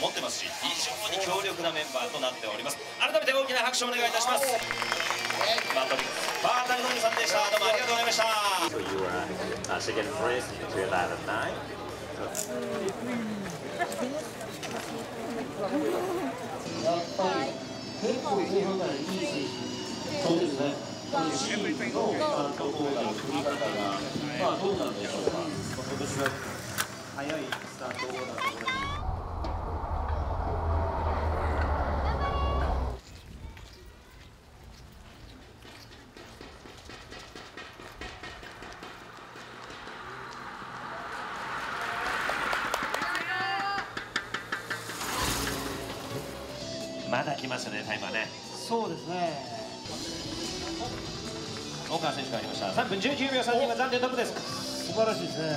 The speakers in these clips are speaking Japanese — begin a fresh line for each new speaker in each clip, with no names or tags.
持ってますし、非常に強力なメンバーとなっております。改めて大きな拍手をお願いいたします。マトリックスバータルノニさんでした。どうもありがとうございました。
So you are second place in 2009.
結構前半からいい選手。そうですね。チームのスタートコーナーの組み方がまあどうなんでしょうか。今年は早いスタートコーナーのところに。
まだ来ますね、タイムはね。
そうですね。
大川選手がありました。3分19秒32は暫定トップです。
素晴らしいですね。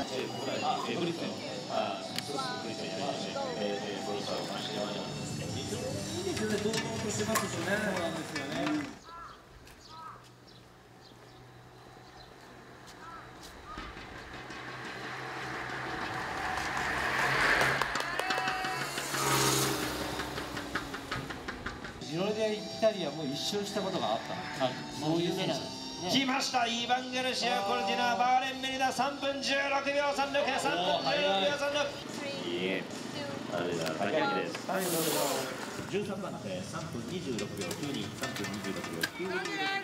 ジロでイタリアも一緒にしたことがあった。そういう選手。
来ました、イバンゲルシア・コルティナ、バーレン・メリダ、3分16秒36、3分16秒36。
いいえ、あれだ、高木です。13番で3分26秒92、3分26秒92ですね。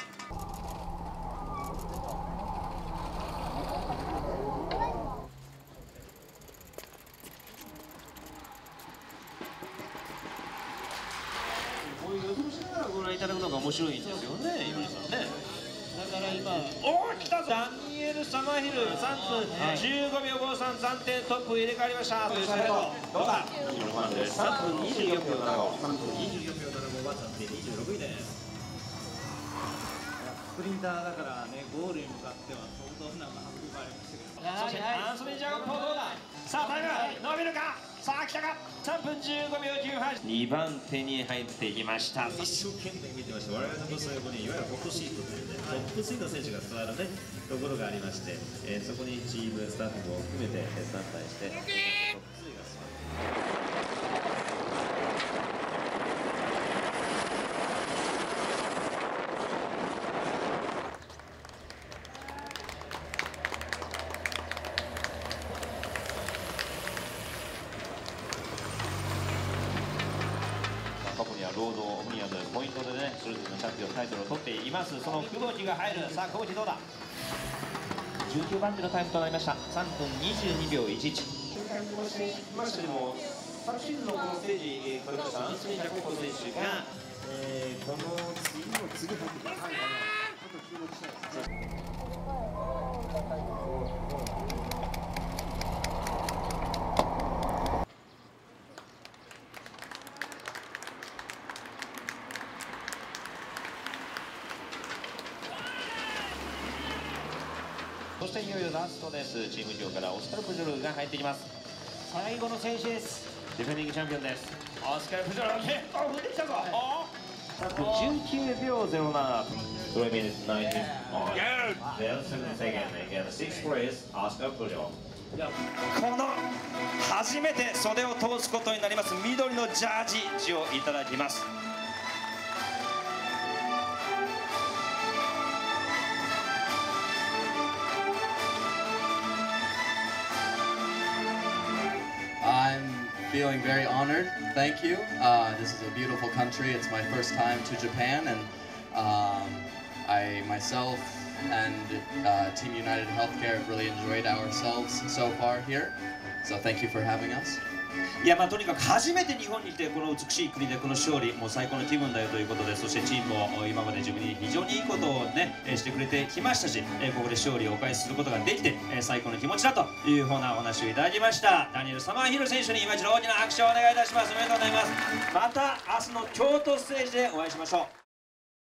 こういう予想しながらご覧いただくのが面白いんですよね、今井さんね。
だから今、
来たぞ、ダニエル・サマーヒル、3分15秒53、暫定トップ入れ替わりました。どうだ、
16番で3分24秒75、3分24秒75は暫定26位です。
スプリンターだからね、ゴールに向かっては相当な運びがありましたけど。
そしてアンソニー・ジャコップどうだ。さあタイム伸びるか。さあ来たか。3分15秒18。2番手に入ってきました。
一生懸命見てました。我々の最後にいわゆるホットシートというね、トップ3の選手が座るねところがありまして、そこにチームスタッフも含めてスタンバイしてトップ3が座る。
過去にはロード、オムニアム、ポイントでね、それぞれのチャンピオンタイトルを取っています。その久保木が入る。さあ久保木どうだ。19番手のタイムとなりました。3分22秒11。ましても昨シーズンのこのステージ取りましたアンソニー・ジャコップ選手が、
この次の次入ってくる。ちょっと注目したいですね。
そしていよいよラストです。チーム上からオスカル・プジョルが入ってきます。
最後の選手です。
ディフェンディングチャンピオンです。オスカル・プジョル、結構踏んできたぞ。19秒07。
3 minutes 19. Then 7 seconds again. 6th place, Oscar Pujol.
この初めて袖を通すことになります緑のジャージをいただきます。
I'm feeling very honored. Thank you. This is a beautiful country. It's my first time to Japan, and I myself and Team United Healthcare have really enjoyed ourselves so far here. So thank you for having us.
いや、とにかく初めて日本に来てこの美しい国でこの勝利、もう最高の気分だよということで、そしてチームも今まで自分に非常にいいことをねしてくれてきましたし、ここで勝利をお返しすることができて最高の気持ちだというふうなお話をいただきました。ダニエル・サマーヒル選手に今一度大きな拍手をお願いいたします。おめでとうございます。また明日の京都ステージでお会いしましょう。